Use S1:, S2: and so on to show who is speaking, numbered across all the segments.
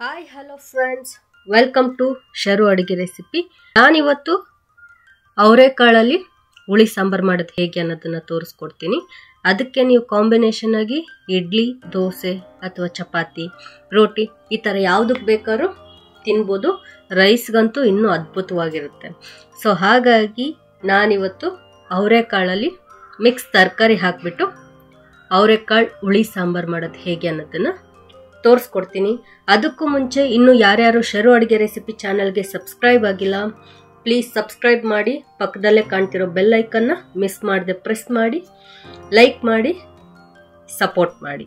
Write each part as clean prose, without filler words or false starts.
S1: Hi hello friends, welcome to Sharu ಅಡುಗೆ recipe. ನಾನಿವತ್ತು ಅವರೆಕಾಳಲ್ಲಿ ಹುಳಿ ಸಾಂಬಾರು ಮಾಡೋದು ಹೇಗೆ ಅನ್ನೋದನ್ನು ತೋರಿಸ್ಕೊಡ್ತೀನಿ. ಅದಕ್ಕೆ ನೀವು ಕಾಂಬಿನೇಷನ್ ಆಗಿ ಇಡ್ಲಿ, ದೋಸೆ ಅಥವಾ ಚಪಾತಿ, ರೋಟಿ ಈ ಥರ ಯಾವುದಕ್ಕೆ ಬೇಕಾದ್ರೂ ತಿನ್ಬೋದು. ರೈಸ್ಗಂತೂ ಇನ್ನೂ ಅದ್ಭುತವಾಗಿರುತ್ತೆ. ಸೊ ಹಾಗಾಗಿ ನಾನಿವತ್ತು ಅವರೆಕಾಳಲ್ಲಿ ಮಿಕ್ಸ್ ತರಕಾರಿ ಹಾಕಿಬಿಟ್ಟು ಅವರೆಕಾಳು ಹುಳಿ ಸಾಂಬಾರು ಮಾಡೋದು ಹೇಗೆ ಅನ್ನೋದನ್ನು ತೋರಿಸ್ಕೊಡ್ತೀನಿ. ಅದಕ್ಕೂ ಮುಂಚೆ ಇನ್ನೂ ಯಾರ್ಯಾರು ಶರು ಅಡುಗೆ ರೆಸಿಪಿ ಚಾನಲ್ಗೆ ಸಬ್ಸ್ಕ್ರೈಬ್ ಆಗಿಲ್ಲ, ಪ್ಲೀಸ್ ಸಬ್ಸ್ಕ್ರೈಬ್ ಮಾಡಿ. ಪಕ್ಕದಲ್ಲೇ ಕಾಣ್ತಿರೋ ಬೆಲ್ ಐಕನ್ನ ಮಿಸ್ ಮಾಡದೆ ಪ್ರೆಸ್ ಮಾಡಿ, ಲೈಕ್ ಮಾಡಿ, ಸಪೋರ್ಟ್ ಮಾಡಿ.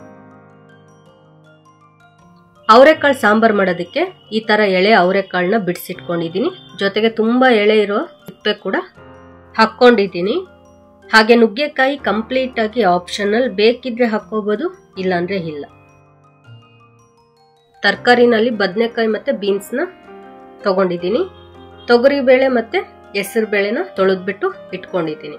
S1: ಅವರೆಕಾಳು ಸಾಂಬಾರು ಮಾಡೋದಕ್ಕೆ ಈ ಥರ ಎಳೆ ಅವರೆಕಾಳನ್ನ ಬಿಡಿಸಿಟ್ಕೊಂಡಿದ್ದೀನಿ. ಜೊತೆಗೆ ತುಂಬ ಎಳೆ ಇರೋ ಸಿಪ್ಪೆ ಕೂಡ ಹಾಕ್ಕೊಂಡಿದ್ದೀನಿ. ಹಾಗೆ ನುಗ್ಗೆಕಾಯಿ ಕಂಪ್ಲೀಟ್ ಆಗಿ ಆಪ್ಷನಲ್, ಬೇಕಿದ್ರೆ ಹಾಕೋಬೋದು, ಇಲ್ಲಾಂದ್ರೆ ಇಲ್ಲ. ತರಕಾರಿನಲ್ಲಿ ಬದನೆಕಾಯಿ ಮತ್ತು ಬೀನ್ಸ್ನ ತಗೊಂಡಿದ್ದೀನಿ. ತೊಗರಿಬೇಳೆ ಮತ್ತು ಹೆಸರು ಬೇಳೆನ ತೊಳೆದ್ಬಿಟ್ಟು ಇಟ್ಕೊಂಡಿದ್ದೀನಿ.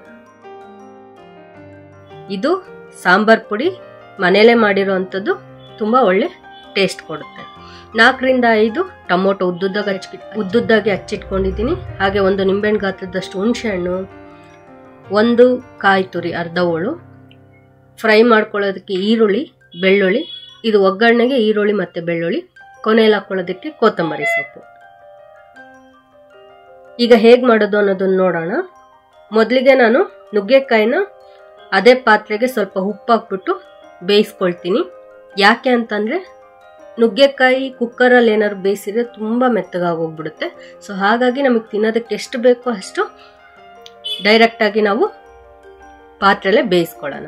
S1: ಇದು ಸಾಂಬಾರ್ ಪುಡಿ, ಮನೇಲೆ ಮಾಡಿರೋ ಅಂಥದ್ದು, ತುಂಬ ಒಳ್ಳೆ ಟೇಸ್ಟ್ ಕೊಡುತ್ತೆ. 4ರಿಂದ 5 ಟೊಮೊಟೊ ಉದ್ದುದ್ದಾಗಿ ಹಚ್ಚಿಟ್ಕೊಂಡಿದ್ದೀನಿ. ಹಾಗೆ 1 ನಿಂಬೆಹಣ್ಣು ಗಾತ್ರದಷ್ಟು ಹುಣಸೆ ಹಣ್ಣು, 1 ಕಾಯಿ ತುರಿ ಅರ್ಧ ಹೋಳು, ಫ್ರೈ ಮಾಡ್ಕೊಳ್ಳೋದಕ್ಕೆ ಈರುಳ್ಳಿ, ಬೆಳ್ಳುಳ್ಳಿ. ಇದು ಒಗ್ಗರಣೆಗೆ ಈರುಳ್ಳಿ ಮತ್ತು ಬೆಳ್ಳುಳ್ಳಿ, ಕೊನೆಯಲ್ಲಿ ಹಾಕೊಳ್ಳೋದಕ್ಕೆ ಕೊತ್ತಂಬರಿ ಸೊಪ್ಪು. ಈಗ ಹೇಗೆ ಮಾಡೋದು ಅನ್ನೋದನ್ನು ನೋಡೋಣ. ಮೊದಲಿಗೆ ನಾನು ನುಗ್ಗೆಕಾಯಿನ ಅದೇ ಪಾತ್ರೆಗೆ ಸ್ವಲ್ಪ ಉಪ್ಪು ಹಾಕ್ಬಿಟ್ಟು ಬೇಯಿಸ್ಕೊಳ್ತೀನಿ. ಯಾಕೆ ಅಂತಂದರೆ ನುಗ್ಗೆಕಾಯಿ ಕುಕ್ಕರಲ್ಲಿ ಏನಾದ್ರು ಬೇಯಿಸಿದ್ರೆ ತುಂಬ ಮೆತ್ತಗಾಗೋಗ್ಬಿಡುತ್ತೆ. ಸೊ ಹಾಗಾಗಿ ನಮಗೆ ತಿನ್ನೋದಕ್ಕೆ ಎಷ್ಟು ಬೇಕೋ ಅಷ್ಟು ಡೈರೆಕ್ಟಾಗಿ ನಾವು ಪಾತ್ರೆಯಲ್ಲೇ ಬೇಯಿಸ್ಕೊಳ್ಳೋಣ.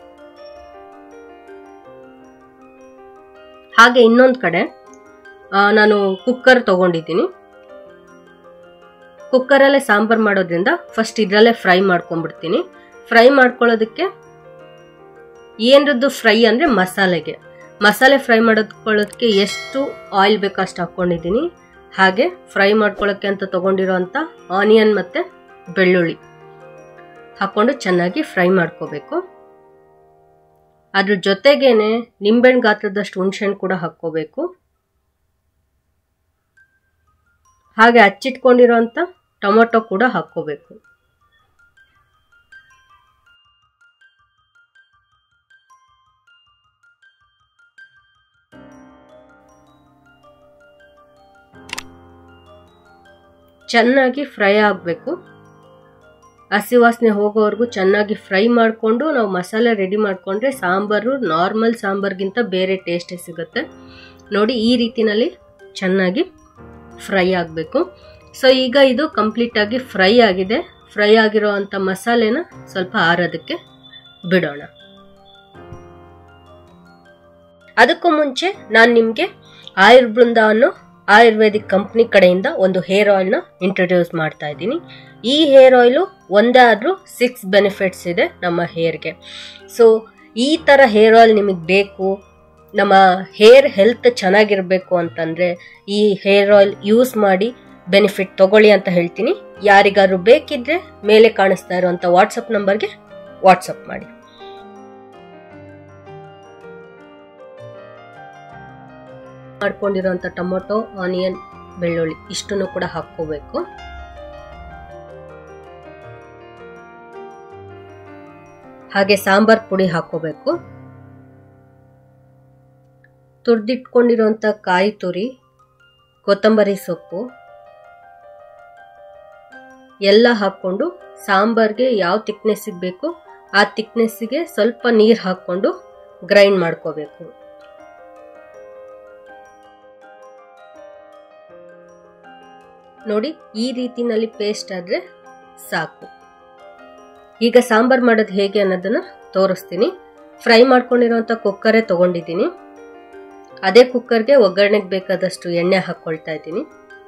S1: ಹಾಗೆ ಇನ್ನೊಂದು ಕಡೆ ನಾನು ಕುಕ್ಕರ್ ತಗೊಂಡಿದ್ದೀನಿ. ಕುಕ್ಕರಲ್ಲೇ ಸಾಂಬಾರು ಮಾಡೋದ್ರಿಂದ ಫಸ್ಟ್ ಇದರಲ್ಲೇ ಫ್ರೈ ಮಾಡ್ಕೊಂಡ್ಬಿಡ್ತೀನಿ. ಫ್ರೈ ಮಾಡ್ಕೊಳ್ಳೋದಕ್ಕೆ ಏನರದ್ದು ಫ್ರೈ ಅಂದರೆ ಮಸಾಲೆ ಫ್ರೈ ಮಾಡ್ಕೊಳ್ಳೋದಕ್ಕೆ ಎಷ್ಟು ಆಯಿಲ್ ಬೇಕೋ ಅಷ್ಟು ಹಾಕ್ಕೊಂಡಿದ್ದೀನಿ. ಹಾಗೆ ಫ್ರೈ ಮಾಡ್ಕೊಳ್ಳೋಕ್ಕೆ ಅಂತ ತೊಗೊಂಡಿರೋ ಅಂಥ ಆನಿಯನ್ ಮತ್ತು ಬೆಳ್ಳುಳ್ಳಿ ಹಾಕ್ಕೊಂಡು ಚೆನ್ನಾಗಿ ಫ್ರೈ ಮಾಡ್ಕೋಬೇಕು. ಅದ್ರ ಜೊತೆಗೇನೆ ನಿಂಬೆಹಣ್ಣು ಗಾತ್ರದಷ್ಟು ಹುಣಸೆಹಣ್ಣು ಕೂಡ ಹಾಕ್ಕೋಬೇಕು. ಹಾಗೆ ಹಚ್ಚಿಟ್ಕೊಂಡಿರೋಂಥ ಟೊಮೊಟೊ ಕೂಡ ಹಾಕ್ಕೋಬೇಕು. ಚೆನ್ನಾಗಿ ಫ್ರೈ ಆಗಬೇಕು. ಹಸಿ ವಾಸನೆ ಹೋಗೋವರೆಗೂ ಚೆನ್ನಾಗಿ ಫ್ರೈ ಮಾಡಿಕೊಂಡು ನಾವು ಮಸಾಲೆ ರೆಡಿ ಮಾಡಿಕೊಂಡ್ರೆ ಸಾಂಬಾರು ನಾರ್ಮಲ್ ಸಾಂಬಾರ್ಗಿಂತ ಬೇರೆ ಟೇಸ್ಟೇ ಸಿಗುತ್ತೆ. ನೋಡಿ, ಈ ರೀತಿನಲ್ಲಿ ಚೆನ್ನಾಗಿ ಫ್ರೈ ಆಗಬೇಕು. ಸೊ ಈಗ ಇದು ಕಂಪ್ಲೀಟಾಗಿ ಫ್ರೈ ಆಗಿದೆ. ಫ್ರೈ ಆಗಿರೋ ಅಂಥ ಮಸಾಲೆನ ಸ್ವಲ್ಪ ಆರೋದಕ್ಕೆ ಬಿಡೋಣ. ಅದಕ್ಕೂ ಮುಂಚೆ ನಾನು ನಿಮಗೆ ಆಯುರ್ಬೃಂದ ಅನ್ನೋ ಆಯುರ್ವೇದಿಕ್ ಕಂಪ್ನಿ ಕಡೆಯಿಂದ ಒಂದು ಹೇರ್ ಆಯಿಲ್ನ ಇಂಟ್ರೊಡ್ಯೂಸ್ ಮಾಡ್ತಾ ಇದ್ದೀನಿ. ಈ ಹೇರ್ ಆಯಿಲು ಒಂದೇ ಆದರೂ 6 ಬೆನಿಫಿಟ್ಸ್ ಇದೆ ನಮ್ಮ ಹೇರ್ಗೆ. ಸೊ ಈ ಥರ ಹೇರ್ ಆಯಿಲ್ ನಿಮಗೆ ಬೇಕು, ನಮ್ಮ ಹೇರ್ ಹೆಲ್ತ್ ಚೆನ್ನಾಗಿರಬೇಕು ಅಂತಂದರೆ ಈ ಹೇರ್ ಆಯಿಲ್ ಯೂಸ್ ಮಾಡಿ ಬೆನಿಫಿಟ್ ತಗೊಳ್ಳಿ ಅಂತ ಹೇಳ್ತೀನಿ. ಯಾರಿಗಾದ್ರೂ ಬೇಕಿದ್ರೆ ಮೇಲೆ ಕಾಣಿಸ್ತಾ ಇರೋಂಥ ವಾಟ್ಸಪ್ ನಂಬರ್ಗೆ ವಾಟ್ಸಪ್ ಮಾಡಿ. ಮಾಡ್ಕೊಂಡಿರೋಂಥ ಟೊಮೊಟೊ, ಆನಿಯನ್, ಬೆಳ್ಳುಳ್ಳಿ ಇಷ್ಟನ್ನು ಕೂಡ ಹಾಕ್ಕೋಬೇಕು. ಹಾಗೆ ಸಾಂಬಾರ್ ಪುಡಿ ಹಾಕ್ಕೋಬೇಕು. ತುರಿದಿಟ್ಕೊಂಡಿರೋಂಥ ಕಾಯಿ ತುರಿ, ಕೊತ್ತಂಬರಿ ಸೊಪ್ಪು ಎಲ್ಲ ಹಾಕ್ಕೊಂಡು ಸಾಂಬಾರ್ಗೆ ಯಾವ ತಿಕ್ನೆಸ್ಸಿಗೆ ಬೇಕು ಆ ತಿಕ್ನೆಸ್ಸಿಗೆ ಸ್ವಲ್ಪ ನೀರು ಹಾಕ್ಕೊಂಡು ಗ್ರೈಂಡ್ ಮಾಡ್ಕೋಬೇಕು. ನೋಡಿ, ಈ ರೀತಿನಲ್ಲಿ ಪೇಸ್ಟ್ ಆದರೆ ಸಾಕು. ಈಗ ಸಾಂಬಾರು ಮಾಡೋದು ಹೇಗೆ ಅನ್ನೋದನ್ನು ತೋರಿಸ್ತೀನಿ. ಫ್ರೈ ಮಾಡ್ಕೊಂಡಿರೋಂಥ ಕುಕ್ಕರೇ ತೊಗೊಂಡಿದ್ದೀನಿ. ಅದೇ ಕುಕ್ಕರ್ಗೆ ಒಗ್ಗರಣೆಗೆ ಬೇಕಾದಷ್ಟು ಎಣ್ಣೆ ಹಾಕ್ಕೊಳ್ತಾ ಇದ್ದೀನಿ.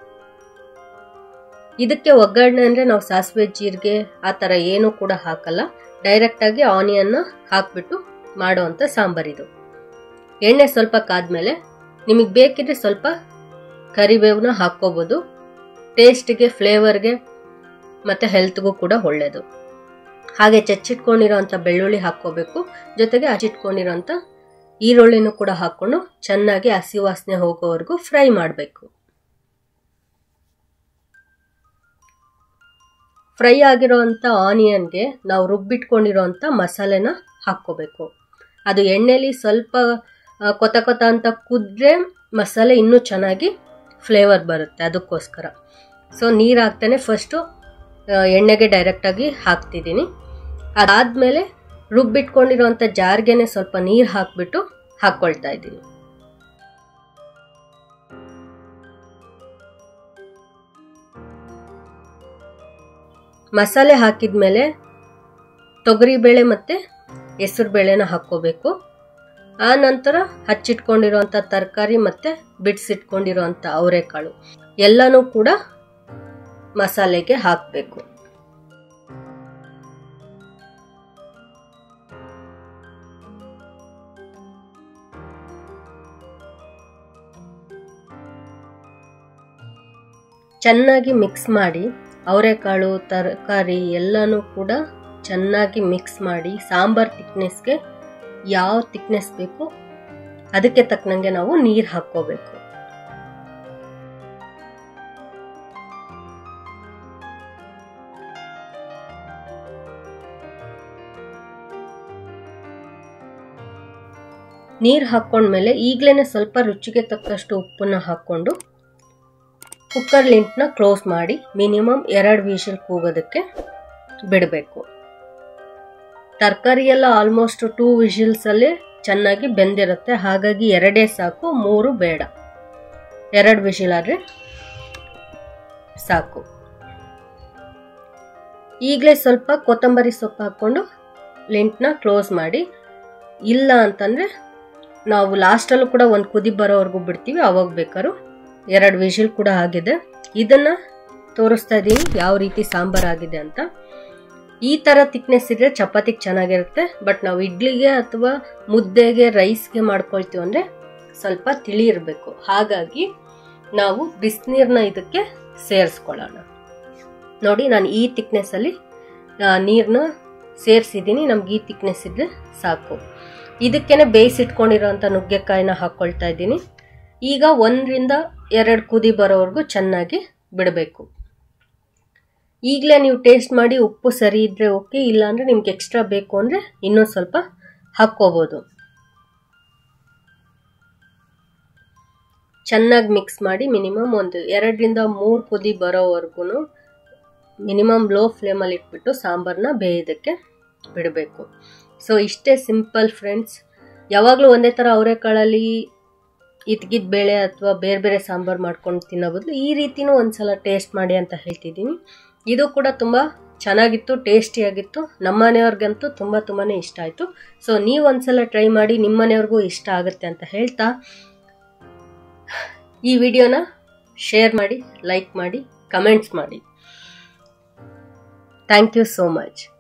S1: ಇದಕ್ಕೆ ಒಗ್ಗರಣೆ ಅಂದರೆ ನಾವು ಸಾಸಿವೆ, ಜೀರಿಗೆ ಆ ಥರ ಏನೂ ಕೂಡ ಹಾಕಲ್ಲ. ಡೈರೆಕ್ಟಾಗಿ ಆನಿಯನ್ನ ಹಾಕ್ಬಿಟ್ಟು ಮಾಡೋವಂಥ ಸಾಂಬಾರಿದು. ಎಣ್ಣೆ ಸ್ವಲ್ಪ ಕಾದ್ಮೇಲೆ ನಿಮಗೆ ಬೇಕಿದ್ರೆ ಸ್ವಲ್ಪ ಕರಿಬೇವನ್ನ ಹಾಕ್ಕೋಬೋದು. ಟೇಸ್ಟಿಗೆ, ಫ್ಲೇವರ್ಗೆ ಮತ್ತು ಹೆಲ್ತ್ಗೂ ಕೂಡ ಒಳ್ಳೆಯದು. ಹಾಗೆ ಚಚ್ಚಿಟ್ಕೊಂಡಿರೋಂಥ ಬೆಳ್ಳುಳ್ಳಿ ಹಾಕ್ಕೋಬೇಕು. ಜೊತೆಗೆ ಹಚ್ಚಿಟ್ಕೊಂಡಿರೋಂಥ ಈರುಳ್ಳಿನೂ ಕೂಡ ಹಾಕೊಂಡು ಚೆನ್ನಾಗಿ ಹಸಿ ವಾಸನೆ ಹೋಗೋವರೆಗೂ ಫ್ರೈ ಮಾಡಬೇಕು. ಫ್ರೈ ಆಗಿರೋಂಥ ಆನಿಯನ್ಗೆ ನಾವು ರುಬ್ಬಿಟ್ಕೊಂಡಿರೋಂಥ ಮಸಾಲೆನ ಹಾಕ್ಕೋಬೇಕು. ಅದು ಎಣ್ಣೆಲಿ ಸ್ವಲ್ಪ ಕೊತ ಕೊತ ಅಂತ ಕುದ್ರೆ ಮಸಾಲೆ ಇನ್ನೂ ಚೆನ್ನಾಗಿ ಫ್ಲೇವರ್ ಬರುತ್ತೆ, ಅದಕ್ಕೋಸ್ಕರ. ಸೊ ನೀರು ಹಾಕ್ತಾನೆ ಫಸ್ಟು ಎಣ್ಣೆಗೆ ಡೈರೆಕ್ಟಾಗಿ ಹಾಕ್ತಿದ್ದೀನಿ. ಅದಾದಮೇಲೆ ರುಬ್ಬಿಟ್ಕೊಂಡಿರೋಂಥ ಜಾರ್ಗೆನೆ ಸ್ವಲ್ಪ ನೀರು ಹಾಕ್ಬಿಟ್ಟು ಹಾಕ್ಕೊಳ್ತಾ ಇದ್ದೀನಿ. ಮಸಾಲೆ ಹಾಕಿದ್ಮೇಲೆ ತೊಗರಿಬೇಳೆ ಮತ್ತು ಹೆಸರು ಬೇಳೆನ ಹಾಕ್ಕೋಬೇಕು. ಆ ನಂತರ ಹಚ್ಚಿಟ್ಕೊಂಡಿರೋಂಥ ತರಕಾರಿ ಮತ್ತು ಬಿಡಿಸಿಟ್ಕೊಂಡಿರೋಂಥ ಅವರೆಕಾಳು ಎಲ್ಲನೂ ಕೂಡ ಮಸಾಲೆಗೆ ಹಾಕಬೇಕು. ಚೆನ್ನಾಗಿ ಮಿಕ್ಸ್ ಮಾಡಿ ಅವರೆಕಾಳು ತರಕಾರಿ ಎಲ್ಲನೂ ಕೂಡ ಚೆನ್ನಾಗಿ ಮಿಕ್ಸ್ ಮಾಡಿ ಸಾಂಬಾರ್ ಥಿಕ್ನೆಸ್ಗೆ ಯಾವ ಥಿಕ್ನೆಸ್ ಬೇಕು ಅದಕ್ಕೆ ತಕ್ಕನಂಗೆ ನಾವು ನೀರು ಹಾಕ್ಕೋಬೇಕು. ನೀರು ಹಾಕ್ಕೊಂಡ್ಮೇಲೆ ಈಗಲೇ ಸ್ವಲ್ಪ ರುಚಿಗೆ ತಕ್ಕಷ್ಟು ಉಪ್ಪನ್ನ ಹಾಕ್ಕೊಂಡು ಕುಕ್ಕರ್ ಲಿಂಟ್ನ ಕ್ಲೋಸ್ ಮಾಡಿ ಮಿನಿಮಮ್ 2 ವಿಷಲ್ ಕೂಗೋದಕ್ಕೆ ಬಿಡಬೇಕು. ತರಕಾರಿ ಎಲ್ಲ ಆಲ್ಮೋಸ್ಟ್ 2 ವಿಷಲ್ಸಲ್ಲೇ ಚೆನ್ನಾಗಿ ಬೆಂದಿರುತ್ತೆ, ಹಾಗಾಗಿ 2 ಸಾಕು, 3 ಬೇಡ. 2 ವಿಷಲ್ ಆದರೆ ಸಾಕು. ಈಗಲೇ ಸ್ವಲ್ಪ ಕೊತ್ತಂಬರಿ ಸೊಪ್ಪು ಹಾಕ್ಕೊಂಡು ಲಿಂಟ್ನ ಕ್ಲೋಸ್ ಮಾಡಿ. ಇಲ್ಲ ಅಂತಂದರೆ ನಾವು ಲಾಸ್ಟಲ್ಲೂ ಕೂಡ ಒಂದು ಕುದಿ ಬರೋವರೆಗೂ ಬಿಡ್ತೀವಿ, ಅವಾಗ ಬೇಕಾದ್ರೂ 2 ವಿಷಲ್ ಕೂಡ ಆಗಿದೆ. ಇದನ್ನು ತೋರಿಸ್ತಾ ಇದ್ದೀನಿ ಯಾವ ರೀತಿ ಸಾಂಬಾರ್ ಆಗಿದೆ ಅಂತ. ಈ ಥರ ಥಿಕ್ನೆಸ್ ಇದ್ರೆ ಚಪಾತಿಗೆ ಚೆನ್ನಾಗಿರುತ್ತೆ. ಬಟ್ ನಾವು ಇಡ್ಲಿಗೆ ಅಥವಾ ಮುದ್ದೆಗೆ ರೈಸ್ಗೆ ಮಾಡ್ಕೊಳ್ತೀವಿ ಅಂದರೆ ಸ್ವಲ್ಪ ತಿಳಿ ಇರಬೇಕು. ಹಾಗಾಗಿ ನಾವು ಬಿಸಿನೀರನ್ನ ಇದಕ್ಕೆ ಸೇರಿಸ್ಕೊಳ್ಳೋಣ. ನೋಡಿ, ನಾನು ಈ ಥಿಕ್ನೆಸ್ಸಲ್ಲಿ ನೀರನ್ನ ಸೇರಿಸಿದ್ದೀನಿ. ನಮ್ಗೆ ಈ ಥಿಕ್ನೆಸ್ ಇದ್ರೆ ಸಾಕು. ಇದಕ್ಕೇನೆ ಬೇಯಿಸಿಟ್ಕೊಂಡಿರೋಂಥ ನುಗ್ಗೆಕಾಯಿನ ಹಾಕ್ಕೊಳ್ತಾ ಇದ್ದೀನಿ. ಈಗ 1 ರಿಂದ 2 ಕುದಿ ಬರೋವರೆಗೂ ಚೆನ್ನಾಗಿ ಬಿಡಬೇಕು. ಈಗಲೇ ನೀವು ಟೇಸ್ಟ್ ಮಾಡಿ ಉಪ್ಪು ಸರಿ ಇದ್ದರೆ ಓಕೆ, ಇಲ್ಲಾಂದರೆ ನಿಮ್ಗೆ ಎಕ್ಸ್ಟ್ರಾ ಬೇಕು ಅಂದರೆ ಇನ್ನೊಂದು ಸ್ವಲ್ಪ ಹಾಕ್ಕೋಬೋದು. ಚೆನ್ನಾಗಿ ಮಿಕ್ಸ್ ಮಾಡಿ ಮಿನಿಮಮ್ 1 2 ರಿಂದ 3 ಕುದಿ ಬರೋವರೆಗೂ ಮಿನಿಮಮ್ ಲೋ ಫ್ಲೇಮಲ್ಲಿ ಇಟ್ಬಿಟ್ಟು ಸಾಂಬಾರನ್ನ ಬೇಯೋದಕ್ಕೆ ಬಿಡಬೇಕು. ಸೊ ಇಷ್ಟೇ ಸಿಂಪಲ್ ಫ್ರೆಂಡ್ಸ್. ಯಾವಾಗಲೂ ಒಂದೇ ಥರ ಅವರೆಕಾಳಲ್ಲಿ ಇದ್ಗಿದ್ದ ಬೇಳೆ ಅಥವಾ ಬೇರೆ ಬೇರೆ ಸಾಂಬಾರು ಮಾಡ್ಕೊಂಡು ತಿನ್ನೋ ಬದಲು ಈ ರೀತಿನೂ ಒಂದ್ಸಲ ಟೇಸ್ಟ್ ಮಾಡಿ ಅಂತ ಹೇಳ್ತಿದ್ದೀನಿ. ಇದು ಕೂಡ ತುಂಬ ಚೆನ್ನಾಗಿತ್ತು, ಟೇಸ್ಟಿಯಾಗಿತ್ತು. ನಮ್ಮ ಮನೆಯವ್ರಿಗಂತೂ ತುಂಬಾ ಇಷ್ಟ ಆಯಿತು. ಸೊ ನೀವು ಒಂದ್ಸಲ ಟ್ರೈ ಮಾಡಿ, ನಿಮ್ಮ ಮನೆಯವ್ರಿಗೂ ಇಷ್ಟ ಆಗುತ್ತೆ ಅಂತ ಹೇಳ್ತಾ ಈ ವಿಡಿಯೋನ ಶೇರ್ ಮಾಡಿ, ಲೈಕ್ ಮಾಡಿ, ಕಮೆಂಟ್ಸ್ ಮಾಡಿ. Thank you so much.